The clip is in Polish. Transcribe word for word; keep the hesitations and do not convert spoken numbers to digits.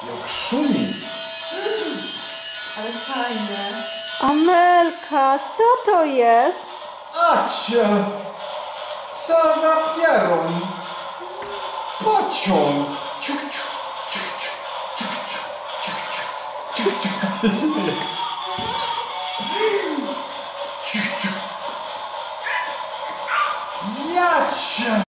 Jak szumi. Ale fajne. Amelka, co to jest? Acie! Co za pierun! Pociąg! Ciuch, ciuch, ciuch, ciuch, ciuch, ciuch, ciuch, ciuch, ciuch, ciuch.